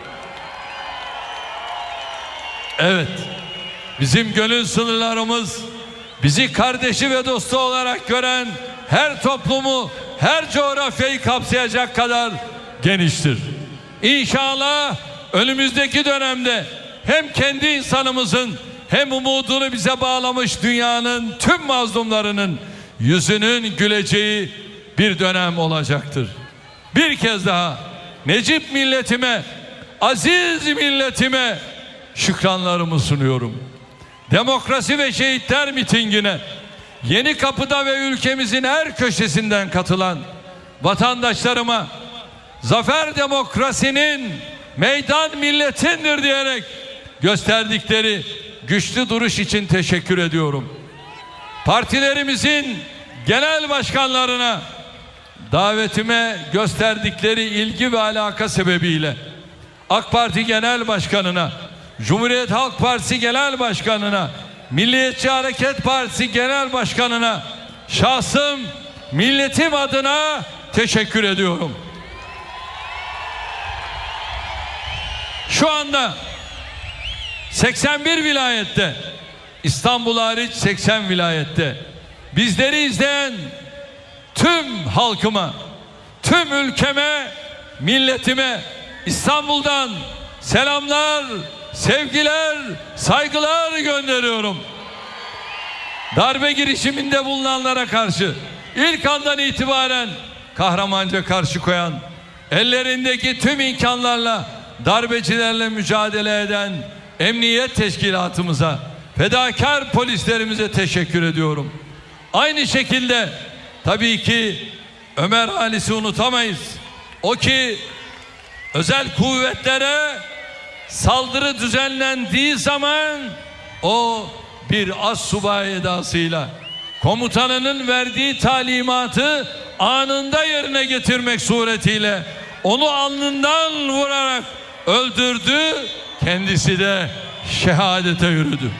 Evet, bizim gönül sınırlarımız bizi kardeşi ve dostu olarak gören her toplumu, her coğrafyayı kapsayacak kadar geniştir. İnşallah önümüzdeki dönemde hem kendi insanımızın hem umudunu bize bağlamış dünyanın tüm mazlumlarının yüzünün güleceği bir dönem olacaktır. Bir kez daha Necip milletime, aziz milletime şükranlarımı sunuyorum. Demokrasi ve Şehitler mitingine Yenikapı'da ve ülkemizin her köşesinden katılan vatandaşlarıma zafer demokrasinin, meydan milletindir diyerek gösterdikleri güçlü duruş için teşekkür ediyorum. Partilerimizin genel başkanlarına davetime gösterdikleri ilgi ve alaka sebebiyle AK Parti Genel Başkanı'na, Cumhuriyet Halk Partisi Genel Başkanı'na, Milliyetçi Hareket Partisi Genel Başkanı'na, şahsım, milletim adına teşekkür ediyorum. Şu anda 81 vilayette, İstanbul hariç 80 vilayette bizleri izleyen tüm halkıma, tüm ülkeme, milletime İstanbul'dan selamlar, sevgiler, saygılar gönderiyorum. Darbe girişiminde bulunanlara karşı ilk andan itibaren kahramanca karşı koyan, ellerindeki tüm imkanlarla darbecilerle mücadele eden emniyet teşkilatımıza, fedakar polislerimize teşekkür ediyorum. Aynı şekilde tabii ki Ömer Halis'i unutamayız. O ki özel kuvvetlere saldırı düzenlendiği zaman o bir astsubay edasıyla komutanının verdiği talimatı anında yerine getirmek suretiyle onu alnından vurarak öldürdü, kendisi de şehadete yürüdü.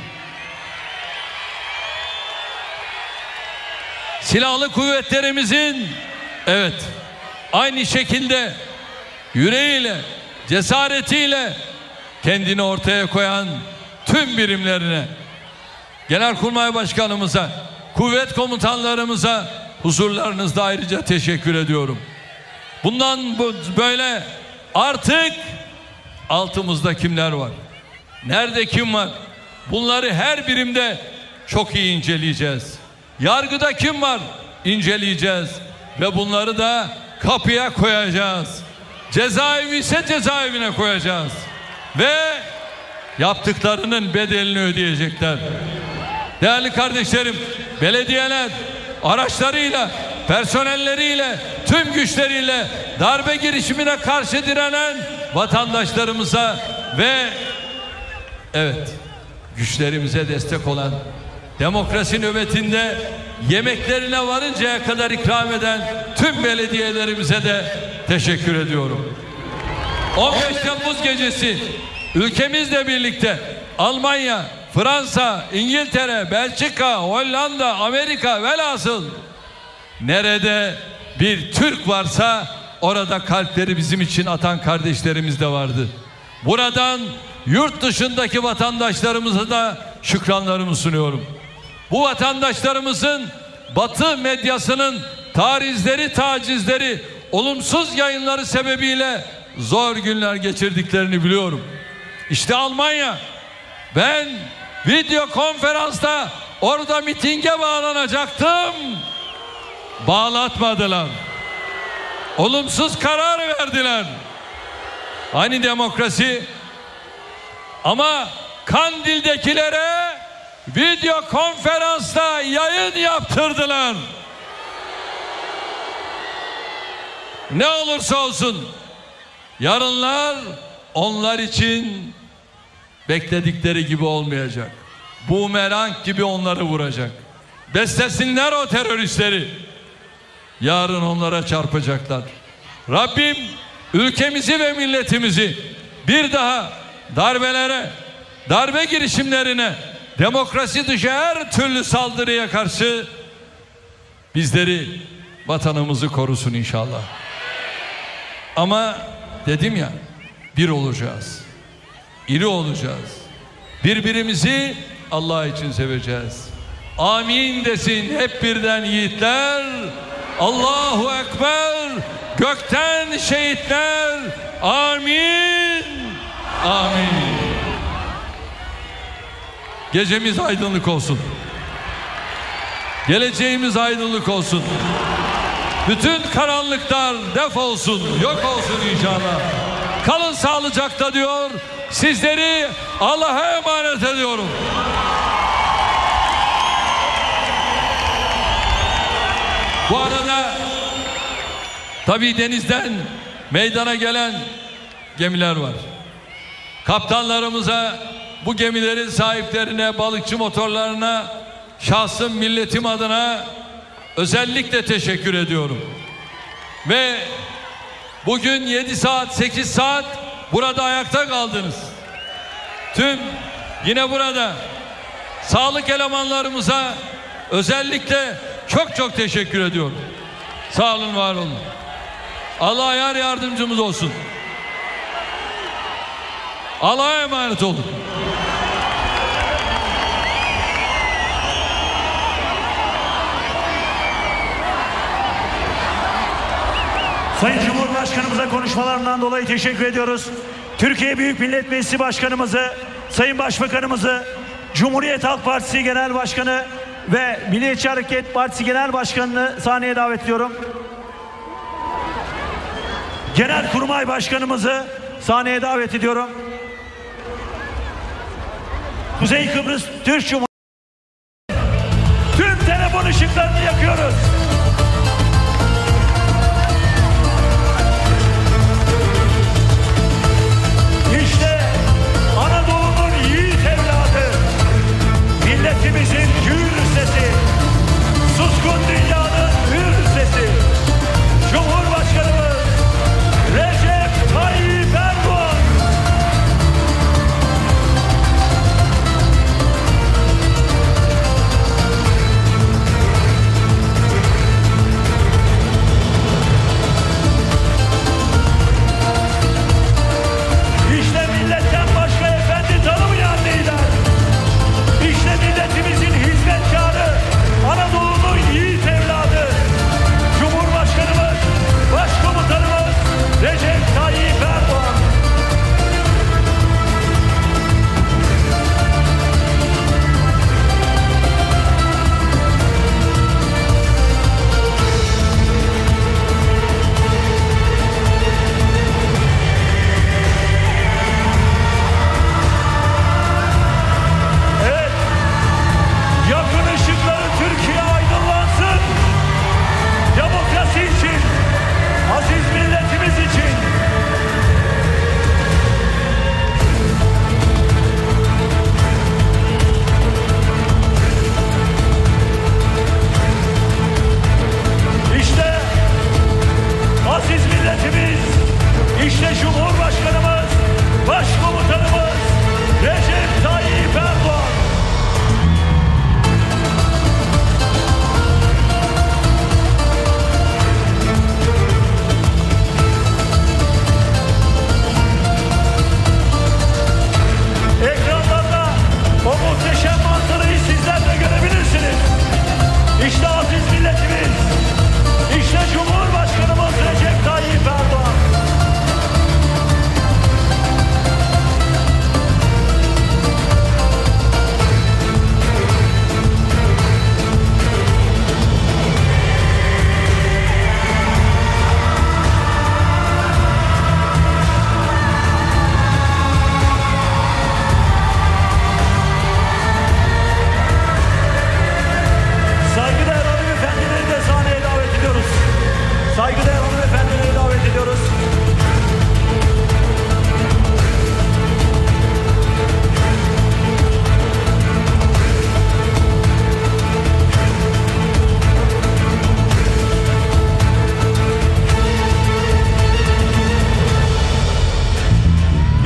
Silahlı kuvvetlerimizin evet aynı şekilde yüreğiyle, cesaretiyle kendini ortaya koyan tüm birimlerine, Genelkurmay Başkanımıza, kuvvet komutanlarımıza huzurlarınızda ayrıca teşekkür ediyorum. Bundan böyle artık altımızda kimler var? Nerede kim var? Bunları her birimde çok iyi inceleyeceğiz. Yargıda kim var? İnceleyeceğiz. Ve bunları da kapıya koyacağız. Cezaevi ise cezaevine koyacağız. Ve yaptıklarının bedelini ödeyecekler. Değerli kardeşlerim, belediyeler araçlarıyla, personelleriyle, tüm güçleriyle darbe girişimine karşı direnen vatandaşlarımıza ve evet güçlerimize destek olan, demokrasi nöbetinde yemeklerine varıncaya kadar ikram eden tüm belediyelerimize de teşekkür ediyorum. 15 Temmuz gecesi ülkemizle birlikte Almanya, Fransa, İngiltere, Belçika, Hollanda, Amerika velhasıl nerede bir Türk varsa orada kalpleri bizim için atan kardeşlerimiz de vardı. Buradan yurt dışındaki vatandaşlarımıza da şükranlarımı sunuyorum. Bu vatandaşlarımızın Batı medyasının tacizleri, olumsuz yayınları sebebiyle zor günler geçirdiklerini biliyorum. İşte Almanya, ben video konferansta orada mitinge bağlanacaktım. Bağlatmadılar. Olumsuz karar verdiler. Hani demokrasi? Ama Kandil'dekilere video konferansta yayın yaptırdılar. Ne olursa olsun yarınlar onlar için bekledikleri gibi olmayacak. Bumerang gibi onları vuracak. Beslesinler o teröristleri. Yarın onlara çarpacaklar. Rabbim ülkemizi ve milletimizi bir daha darbelere, darbe girişimlerine, demokrasi dışı her türlü saldırıya karşı bizleri, vatanımızı korusun inşallah. Ama dedim ya, bir olacağız. İri olacağız. Birbirimizi Allah için seveceğiz. Amin desin hep birden yiğitler. Allahu Ekber. Gökten şehitler. Amin. Amin. Gecemiz aydınlık olsun. Geleceğimiz aydınlık olsun. Bütün karanlıklar defolsun, yok olsun inşallah. Kalın sağlıcakla diyor. Sizleri Allah'a emanet ediyorum. Bu arada tabii denizden meydana gelen gemiler var. Kaptanlarımıza, bu gemilerin sahiplerine, balıkçı motorlarına, şahsım milletim adına özellikle teşekkür ediyorum. Ve bugün 7 saat, 8 saat burada ayakta kaldınız. Tüm yine burada sağlık elemanlarımıza özellikle çok teşekkür ediyorum. Sağ olun, var olun. Allah yar yardımcımız olsun. Allah'a emanet olun. Sayın Cumhurbaşkanımıza konuşmalarından dolayı teşekkür ediyoruz. Türkiye Büyük Millet Meclisi Başkanımızı, Sayın Başbakanımızı, Cumhuriyet Halk Partisi Genel Başkanı ve Milliyetçi Hareket Partisi Genel Başkanı'nı sahneye davet ediyorum. Genelkurmay Başkanımızı sahneye davet ediyorum. Kuzey Kıbrıs Türk Cumhuriyeti. Tüm telefon ışıklarını yakıyoruz. İşte Anadolu'nun yiğit evladı, milletimizin gür sesi, suskun dünyanın hür sesi, Cumhurbaşkanımız Recep Tayyip Erdoğan.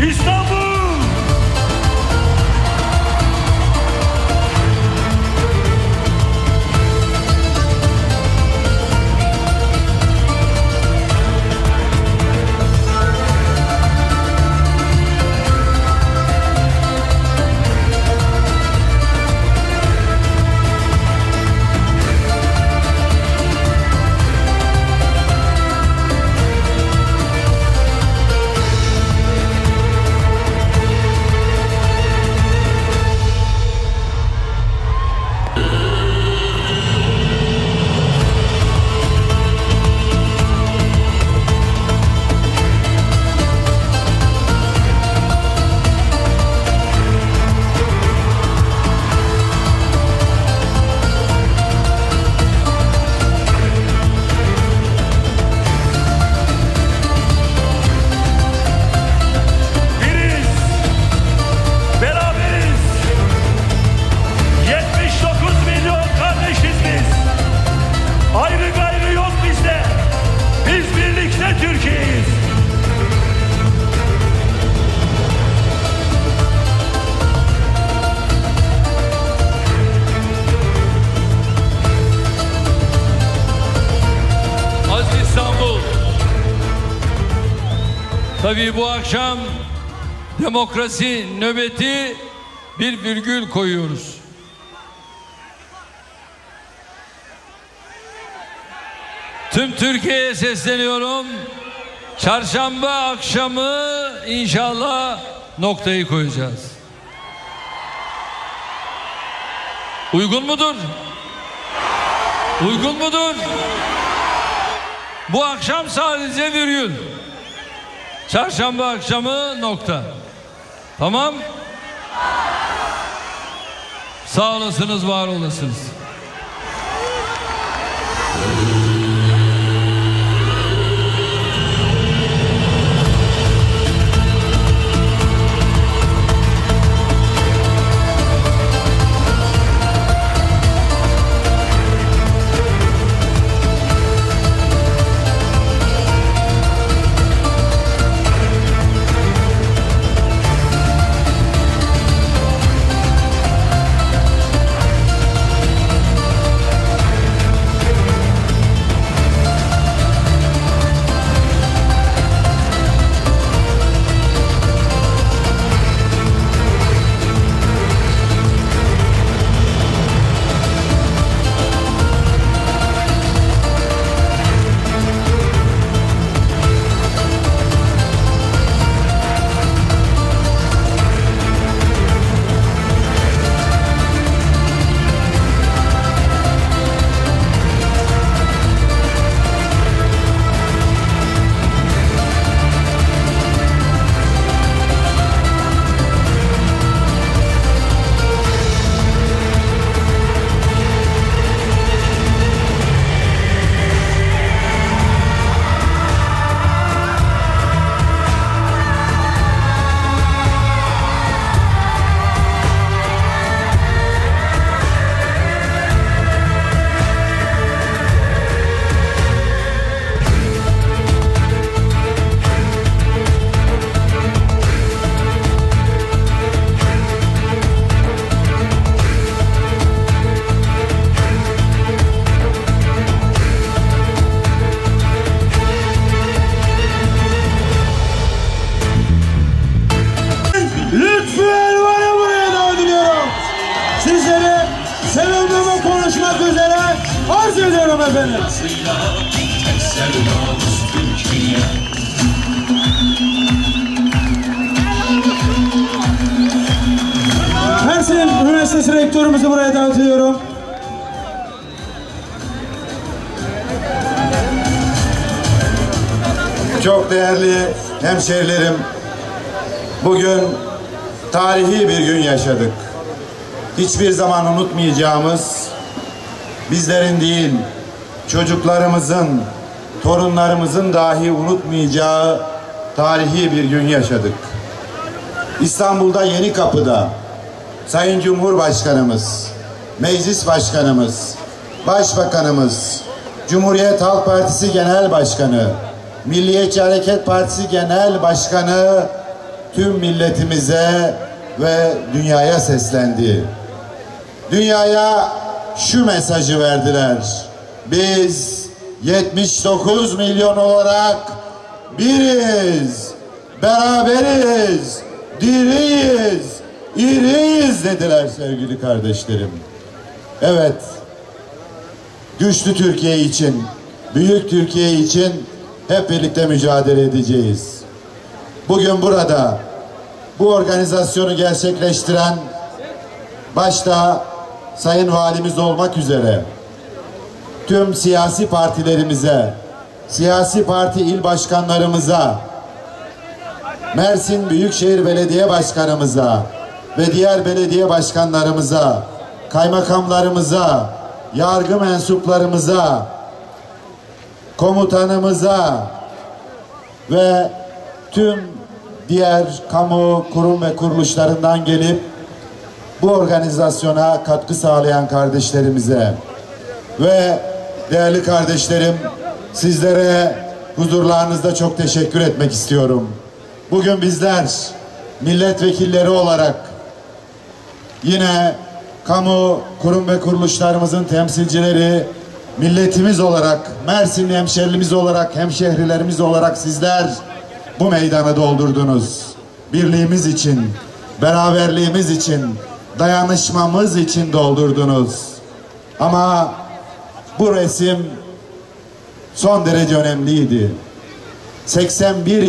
İstanbul! Tabii bu akşam demokrasi nöbeti bir virgül koyuyoruz. Tüm Türkiye'ye sesleniyorum. Çarşamba akşamı inşallah noktayı koyacağız. Uygun mudur? Uygun mudur? Bu akşam sadece virgül. Çarşamba akşamı nokta. Tamam? Sağ olasınız, var olasınız. arz ediyorum efendim. Mersin Üniversitesi Rektörümüzü buraya davet ediyorum. Çok değerli hemşehrilerim, bugün tarihi bir gün yaşadık. Hiçbir zaman unutmayacağımız, bizlerin değil, çocuklarımızın, torunlarımızın dahi unutmayacağı tarihi bir gün yaşadık. İstanbul'da Yenikapı'da Sayın Cumhurbaşkanımız, Meclis Başkanımız, Başbakanımız, Cumhuriyet Halk Partisi Genel Başkanı, Milliyetçi Hareket Partisi Genel Başkanı tüm milletimize ve dünyaya seslendi. Dünyaya şu mesajı verdiler: biz 79 milyon olarak biriz, beraberiz, diriyiz, iriyiz dediler sevgili kardeşlerim. Evet, güçlü Türkiye için, büyük Türkiye için hep birlikte mücadele edeceğiz. Bugün burada bu organizasyonu gerçekleştiren başta Sayın Valimiz olmak üzere tüm siyasi partilerimize, siyasi parti il başkanlarımıza, Mersin Büyükşehir Belediye Başkanımıza ve diğer belediye başkanlarımıza, kaymakamlarımıza, yargı mensuplarımıza, komutanımıza ve tüm diğer kamu kurum ve kuruluşlarından gelip bu organizasyona katkı sağlayan kardeşlerimize ve değerli kardeşlerim, sizlere huzurlarınızda çok teşekkür etmek istiyorum. Bugün bizler milletvekilleri olarak yine kamu kurum ve kuruluşlarımızın temsilcileri, milletimiz olarak, Mersin hemşerimiz olarak, hemşehrilerimiz olarak sizler bu meydanı doldurdunuz. Birliğimiz için, beraberliğimiz için, dayanışmamız için doldurdunuz. Ama bu resim son derece önemliydi. 81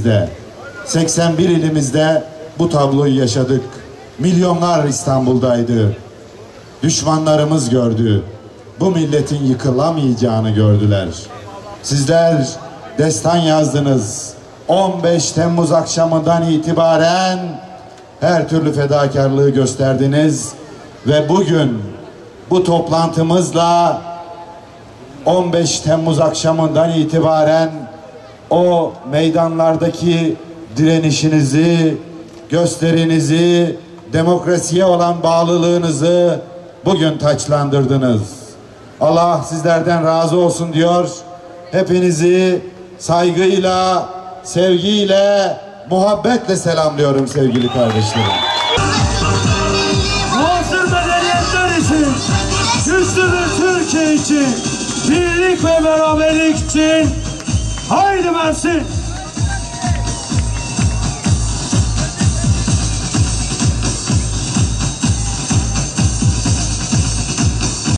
ilimizde bu tabloyu yaşadık. Milyonlar İstanbul'daydı. Düşmanlarımız gördü. Bu milletin yıkılamayacağını gördüler. Sizler destan yazdınız. 15 Temmuz akşamından itibaren her türlü fedakarlığı gösterdiniz ve bugün bu toplantımızla 15 Temmuz akşamından itibaren o meydanlardaki direnişinizi, gösterinizi, demokrasiye olan bağlılığınızı bugün taçlandırdınız. Allah sizlerden razı olsun diyor. Hepinizi saygıyla, sevgiyle, muhabbetle selamlıyorum sevgili kardeşlerim. Muasır medeniyetler için, güçlü bir Türkiye için, birlik ve beraberlik için haydi Mersin!